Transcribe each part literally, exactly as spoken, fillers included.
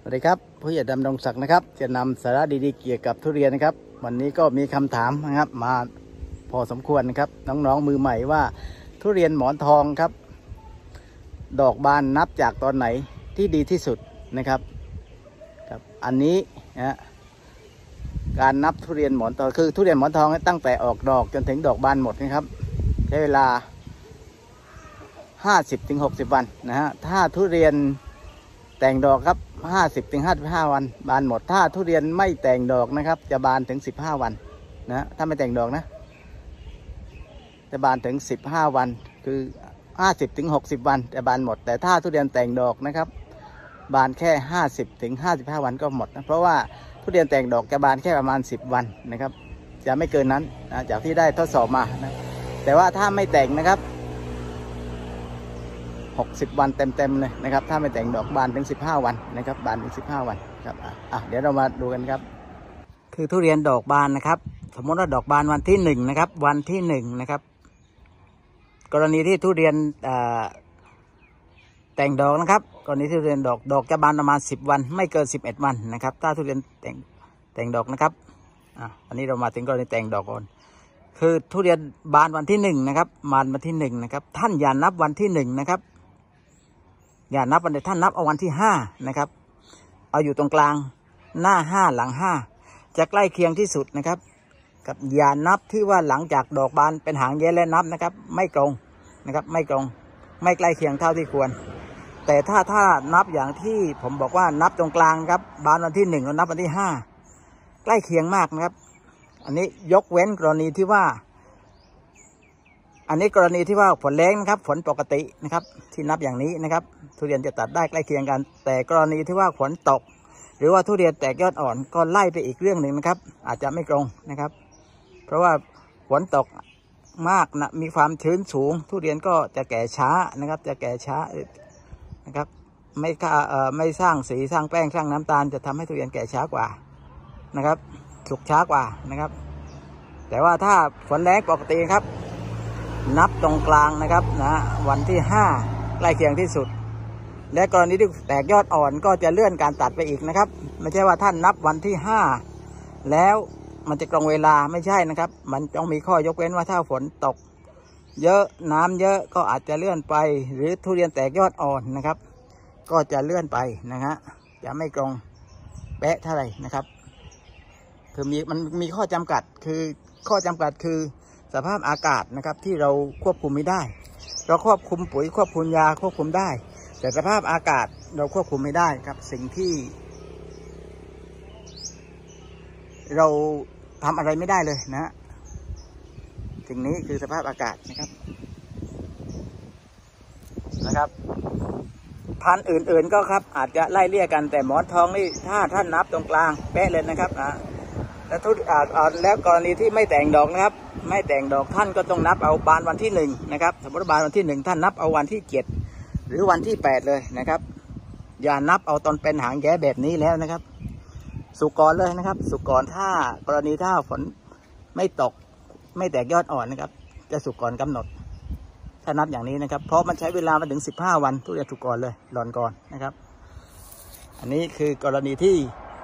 สวัสดีครับผู้ใหญ่ดำรงศักดิ์นะครับจะนำสาระดีๆเกี่ยวกับทุเรียนนะครับวันนี้ก็มีคำถามนะครับมาพอสมควรนะครับน้องๆมือใหม่ว่าทุเรียนหมอนทองครับดอกบานนับจากตอนไหนที่ดีที่สุดนะครับครับอันนี้นะการนับทุเรียนหมอนทองคือทุเรียนหมอนทองตั้งแต่ออกดอกจนถึงดอกบานหมดนะครับใช้เวลา ห้าสิบถึงหกสิบ วันนะฮะถ้าทุเรียนแต่งดอกครับ ห้าสิบถึงห้าสิบห้า วันบานหมดถ้าทุเรียนไม่แต่งดอกนะครับจะบานถึงสิบห้าวันนะถ้าไม่แต่งดอกนะจะบานถึงสิบห้าวันคือ ห้าสิบถึงหกสิบ วันจะบานหมดแต่ถ้าทุเรียนแต่งดอกนะครับบานแค่ ห้าสิบถึงห้าสิบห้า วันก็หมดนะเพราะว่าทุเรียนแต่งดอกจะบานแค่ประมาณสิบวันนะครับจะไม่เกินนั้นนะจากที่ได้ทดสอบมานะแต่ว่าถ้าไม่แต่งนะครับหกสิบวันเต็มๆเลยนะครับถ้าไม่แต่งดอกบานถึงสิบห้าวันนะครับบานถึงสิบห้าวันครับอ่ะเดี๋ยวเรามาดูกันครับคือทุเรียนดอกบานนะครับสมมติว่าดอกบานวันที่หนึ่งนะครับวันที่หนึ่งนะครับกรณีที่ทุเรียนแต่งดอกนะครับกรณีที่ทุเรียนดอกดอกจะบานประมาณสิบวันไม่เกินสิบเอ็ดวันนะครับถ้าทุเรียนแต่งแต่งดอกนะครับอ่ะอันนี้เรามาถึงกรณีแต่งดอกก่อนคือทุเรียนบานวันที่หนึ่งนะครับบานวันที่หนึ่งนะครับท่านอย่านับวันที่หนึ่งนะครับอย่านับวันใดท่านนับเอาวันที่ห้านะครับเอาอยู่ตรงกลางหน้าห้าหลังห้าจะใกล้เคียงที่สุดนะครับกับอย่านับที่ว่าหลังจากดอกบานเป็นหางแย้และนับนะครับไม่ตรงนะครับไม่ตรงไม่ใกล้เคียงเท่าที่ควรแต่ถ้าถ้านับอย่างที่ผมบอกว่านับตรงกลางครับบานวันที่หนึ่งแล้วนับวันที่ห้าใกล้เคียงมากนะครับอันนี้ยกเว้นกรณีที่ว่าอันนี้กรณีที่ว่าฝนแรงนะครับฝนปกตินะครับที่นับอย่างนี้นะครับทุเรียนจะตัดได้ใกล้เคียงกันแต่กรณีที่ว่าฝนตกหรือว่าทุเรียนแตกยอดอ่อนก็ไล่ไปอีกเรื่องหนึ่งนะครับอาจจะไม่ตรงนะครับเพราะว่าฝนตกมากนะมีความชื้นสูงทุเรียนก็จะแก่ช้านะครับจะแก่ช้านะครับไม่ค่าเอ่อไม่สร้างสีสร้างแป้งสร้างน้ำตาลจะทำให้ทุเรียนแก่ช้ากว่านะครับสุกช้ากว่านะครับแต่ว่าถ้าฝนแรงปกติครับนับตรงกลางนะครับนะวันที่ห้าใกล้เคียงที่สุดและกรณีที่แตกยอดอ่อนก็จะเลื่อนการตัดไปอีกนะครับไม่ใช่ว่าท่านนับวันที่ห้าแล้วมันจะตรงเวลาไม่ใช่นะครับมันต้องมีข้อยกเว้นว่าถ้าฝนตกเยอะน้ำเยอะก็อาจจะเลื่อนไปหรือทุเรียนแตกยอดอ่อนนะครับก็จะเลื่อนไปนะฮะจะไม่ตรงเป๊ะเท่าไหร่นะครับคือมีมันมีข้อจำกัดคือข้อจำกัดคือสภาพอากาศนะครับที่เราควบคุมไม่ได้เราควบคุมปุ๋ยควบคุมยาควบคุมได้แต่สภาพอากาศเราควบคุมไม่ได้ครับสิ่งที่เราทำอะไรไม่ได้เลยนะสิ่งนี้คือสภาพอากาศนะครับนะครับพันธุ์อื่นๆก็ครับอาจจะไล่เลี่ยกันแต่หมอนทองนี่ถ้าท่านนับตรงกลางเป๊ะเลยนะครับนะแล้วทุกแล้วกรณีที่ไม่แต่งดอกนะครับไม่แต่งดอกท่านก็ต้องนับเอาบานวันที่หนึ่งนะครับสมมติบานวันที่หนึ่งท่านนับเอาวันที่เจ็ดหรือวันที่แปดเลยนะครับอย่านับเอาตอนเป็นหางแย้แบบนี้แล้วนะครับสุกรเลยนะครับสุกรถ้ากรณีถ้าฝนไม่ตกไม่แตกยอดอ่อนนะครับจะสุกรกำหนดถ้านับอย่างนี้นะครับเพราะมันใช้เวลามาถึงสิบห้าวันทุเรียนสุกรเลยหล่อนก่อนนะครับอันนี้คือกรณีที่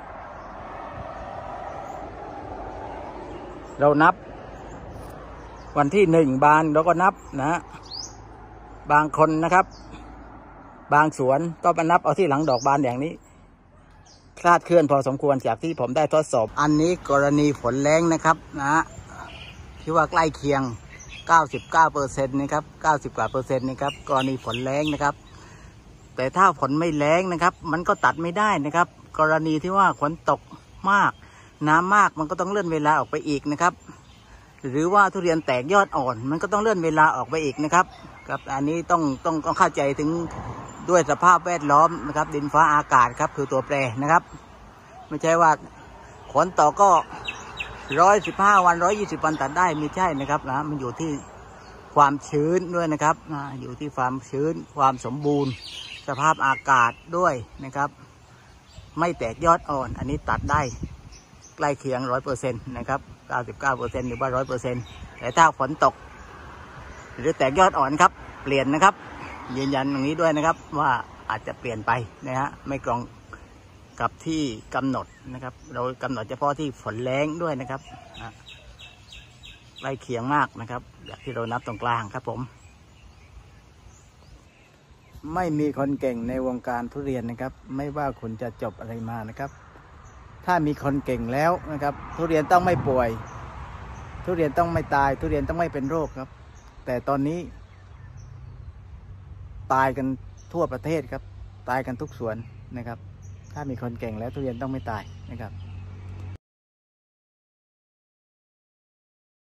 เรานับวันที่หนึ่งบานเราก็นับนะบางคนนะครับบางสวนก็มานับเอาที่หลังดอกบานอย่างนี้คลาดเคลื่อนพอสมควรจากที่ผมได้ทดสอบอันนี้กรณีฝนแรงนะครับนะที่ว่าใกล้เคียง เก้าสิบเก้าเปอร์เซ็นต์ นะครับเก้าสิบกว่าเปอร์เซ็นต์นะครับกรณีฝนแรงนะครับแต่ถ้าฝนไม่แรงนะครับมันก็ตัดไม่ได้นะครับกรณีที่ว่าฝนตกมากน้ำมากมันก็ต้องเลื่อนเวลาออกไปอีกนะครับหรือว่าทุเรียนแตกยอดอ่อนมันก็ต้องเลื่อนเวลาออกไปอีกนะครับครับอันนี้ต้องต้องต้องเข้าใจถึงด้วยสภาพแวดล้อมนะครับดินฟ้าอากาศครับคือตัวแปรนะครับไม่ใช่ว่าฝนตกก็ร้อยสิบห้าวันร้อยยี่สิบวันตัดได้ไม่ใช่นะครับนะมันอยู่ที่ความชื้นด้วยนะครับนะอยู่ที่ความชื้นความสมบูรณ์สภาพอากาศด้วยนะครับไม่แตกยอดอ่อนอันนี้ตัดได้ใกล้เคียงร้อยเปอร์เซ็นต์นะครับเก้าสิบเก้าเปอร์เซ็นต์หรือว่าร้อยเปอร์เซ็นต์แต่ถ้าฝนตกหรือแตกยอดอ่อนครับเปลี่ยนนะครับยืนยันอย่างนี้ด้วยนะครับว่าอาจจะเปลี่ยนไปนะฮะไม่ตรงกับที่กำหนดนะครับเรากำหนดเฉพาะที่ฝนแรงด้วยนะครับใกล้เคียงมากนะครับแบบที่เรานับตรงกลางครับผมไม่มีคนเก่งในวงการทุเรียนนะครับไม่ว่าคุณจะจบอะไรมานะครับถ้ามีคนเก่งแล้วนะครับทุเรียนต้องไม่ป่วยทุเรียนต้องไม่ตายทุเรียนต้องไม่เป็นโรคครับแต่ตอนนี้ตายกันทั่วประเทศครับตายกันทุกสวนนะครับถ้ามีคนเก่งแล้วทุเรียนต้องไม่ตายนะครับ